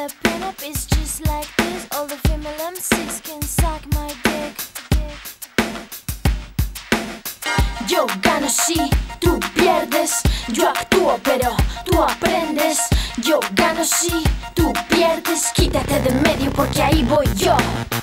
the pin-up is just like this. All the female MCs can suck my dick. Yo gano si tú pierdes. Yo actúo pero tú aprendes. Yo gano si tú pierdes. Quítate de medio porque ahí voy yo.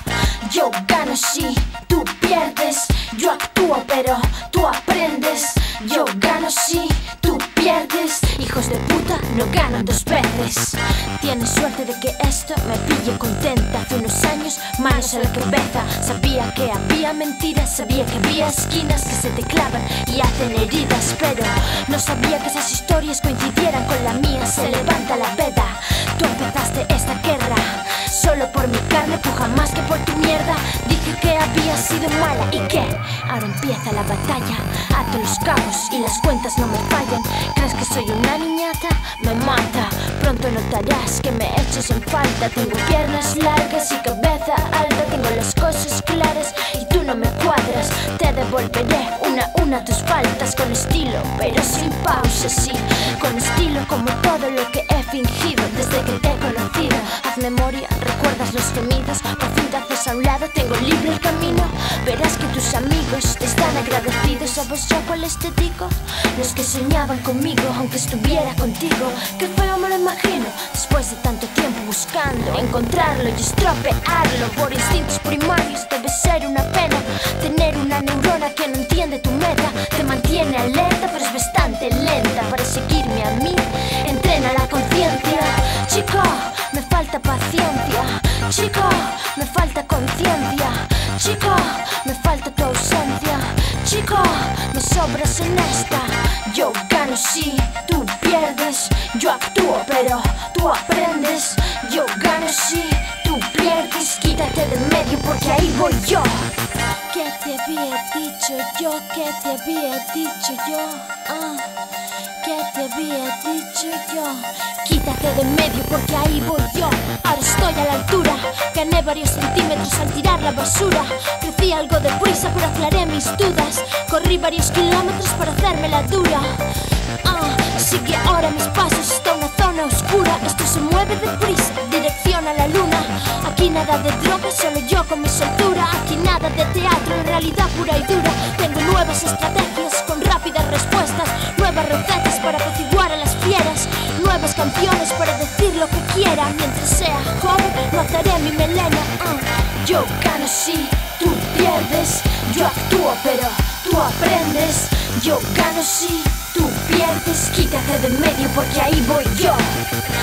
Yo gano si tú pierdes. Yo actúo pero tú aprendes. Yo gano si tú pierdes. Hijos de puta no ganan dos veces. Tienes suerte de que esto me pille contenta. Hace unos años, manos a la cabeza. Sabía que había mentiras, sabía que había esquinas que se te clavan y hacen heridas, pero no sabía que esas historias coincidieran con la mía. Se levanta la veda. Tú empezaste esta guerra solo por mi carne, puja más que por tu mierda. Dije que había sido mala y que ahora empieza la batalla. Ato los cabos y las cuentas no me fallan. ¿Crees que soy una niñata? Me mata. Pronto notarás que me echas en falta. Tengo piernas largas y cabeza alta. Tengo las cosas claras y tú no me cuadras. Te devolveré una a una tus faltas. Con estilo pero sin pausa, sí. Con estilo como todo lo que he fingido desde que te he conocido. Haz memoria, recuerdas los gemidos. Por fin te haces a un lado, tengo libre el camino. Verás que tus amigos te están agradecidos. ¿Sabes yo cuáles te digo? Los que soñaban conmigo aunque estuviera contigo. Qué feo me lo imagino, después de tanto tiempo buscando encontrarlo y estropearlo. Por instintos primarios debe ser una pena tener una neurona que no entiende tu meta. Te mantiene alerta pero es bastante lenta. Para seguirme a mí, entrena la conciencia. Chico, me falta paciencia. Chico, me falta conciencia. Chico, me falta tu ausencia. Chico, me sobras en esta. Yo gano si tú pierdes. Yo actúo pero tú aprendes. Yo gano si tú pierdes. Quítate de medio porque ahí voy yo. ¿Qué te había dicho yo? ¿Qué te había dicho yo? ¿Qué te había dicho yo? Quítate de medio porque ahí voy yo. Ahora estoy a la altura. Gané varios centímetros al tirar la basura. Crecí algo deprisa pero aclaré mis dudas. Corrí varios kilómetros para hacerme la dura. Sigue ahora mis pasos, está una zona oscura. Esto se mueve deprisa, dirección a la luna. Aquí nada de drogas, solo yo con mi soltura. Aquí nada de teatro, en realidad pura y dura. Tengo nuevas estrategias con rápidas respuestas. Nuevas recetas para apaciguar a las fieras. Nuevas canciones para decir lo que quiera. Mientras sea joven, no haré mi melena. Yo gano si tú pierdes. Yo actúo pero tú aprendes. Yo gano si tú pierdes. Quítate de medio porque ahí voy yo.